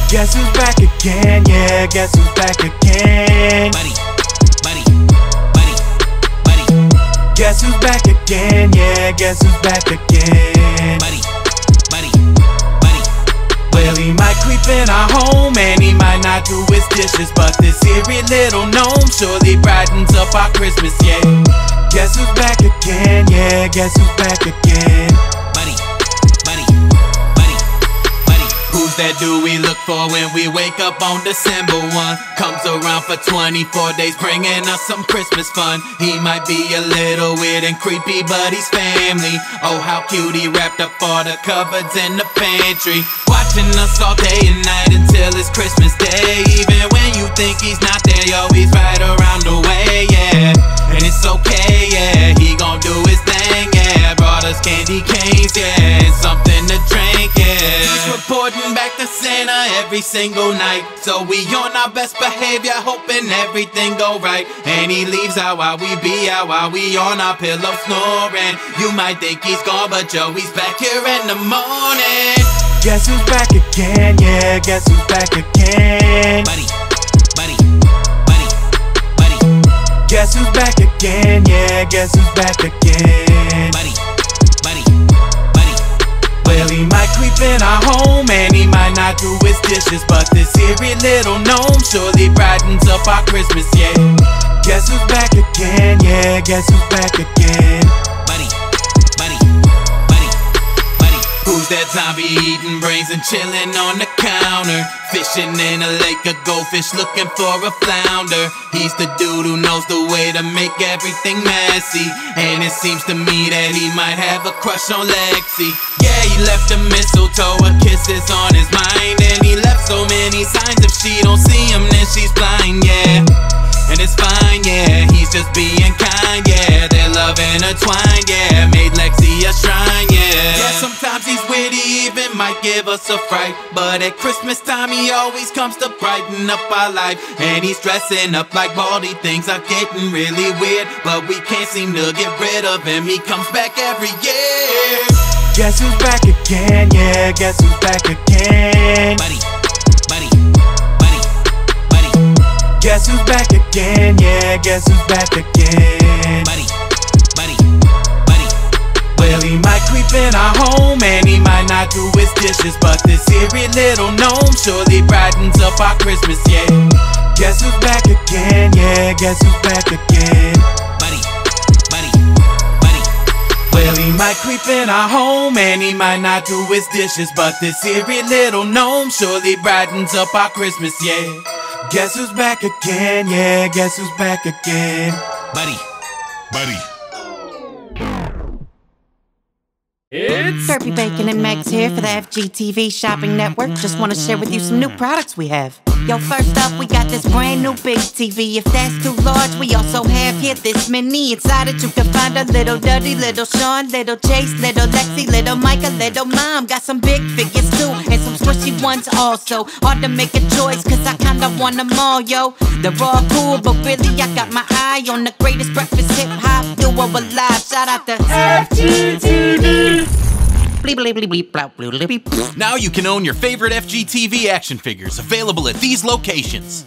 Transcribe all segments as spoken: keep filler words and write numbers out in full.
Guess who's back again? Yeah, guess who's back again? Buddy, buddy, buddy, buddy. Guess who's back again? Yeah, guess who's back again? Buddy, buddy, buddy. Well, he might creep in our home and he might not do his dishes, but this eerie little gnome surely brightens up our Christmas, yeah. Guess who's back again? Yeah, guess who's back again? Buddy, buddy, buddy, buddy. Who's that dude we look for when we wake up on December first? Comes around for twenty-four days bringing us some Christmas fun. He might be a little weird and creepy, but he's family. Oh, how cute, he wrapped up all the cupboards in the pantry, watching us all day and night until it's Christmas Day. Even when you think he's not there, yo, he's right around the way, yeah. And it's okay, yeah, he gon' do his thing, yeah. Brought us candy canes, yeah, and something to drink, yeah. He's reporting back to Santa every single night, so we on our best behavior, hoping everything go right. And he leaves out while we be out, while we on our pillow snoring. You might think he's gone, but yo, he's back here in the morning. Guess who's back again? Yeah, guess who's back again? Buddy, buddy, buddy, buddy. Guess who's back again? Yeah, guess who's back again? Buddy, buddy, buddy. Well, he might creep in our home and he might not do his dishes, but this eerie little gnome surely brightens up our Christmas, yeah. Guess who's back again? Yeah, guess who's back again? Buddy, buddy, buddy, buddy. Who's that zombie eating brains and chilling on the counter? Fishing in a lake of goldfish looking for a flounder. He's the dude who knows the way to make everything messy, and it seems to me that he might have a crush on Lexi. Yeah, he left a mistletoe, a kiss is on his mind, and he left so many signs. If she don't see him, then she's blind, yeah. And it's fine, yeah, he's just being kind, yeah. Their love intertwined, yeah, made Lexi a shrine, yeah. Yeah, sometimes he's witty, even might give us a fright, but at Christmas time he always comes to brighten up our life. And he's dressing up like Baldy, things are getting really weird, but we can't seem to get rid of him, he comes back every year. Guess who's back again? Yeah, guess who's back again? Buddy, buddy, buddy, buddy. Guess who's back again? Yeah, guess who's back again? Buddy, buddy, buddy. Well, he might creep in our home and he might not do his dishes, but this eerie little gnome surely brightens up our Christmas, yeah. Guess who's back again? Yeah, guess who's back again? Buddy, buddy, buddy. Well, he might creep in our home and he might not do his dishes, but this eerie little gnome surely brightens up our Christmas, yeah. Guess who's back again? Yeah, guess who's back again? Buddy, buddy. It's Burpee Bacon and Meg's here for the F G T V Shopping Network. Just want to share with you some new products we have. Yo, first up, we got this brand new big T V. If that's too large, we also have here this mini. Inside it, you can find a little Duddy, little Sean, little Chase, little Lexi, little Micah, little Mom. Got some big figures too, and some squishy ones also. Hard to make a choice, cause I kinda want them all, yo. They're all cool, but really I got my eye on the greatest breakfast hip-hop duo alive. Shout out to F G T V. Now you can own your favorite F G T V action figures, available at these locations.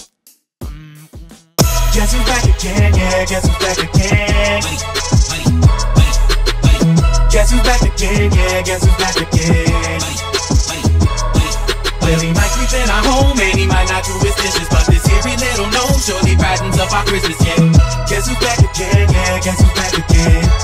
Guess who's back again? Yeah, guess who's back again? Buddy, buddy, buddy, buddy. Guess who's back again? Yeah, guess who's back again? Buddy, buddy, buddy. Well, he might creep in our home and he might not do his dishes, but this eerie little gnome surely brightens up our Christmas, yeah. Guess who's back again? Yeah, guess who's back again?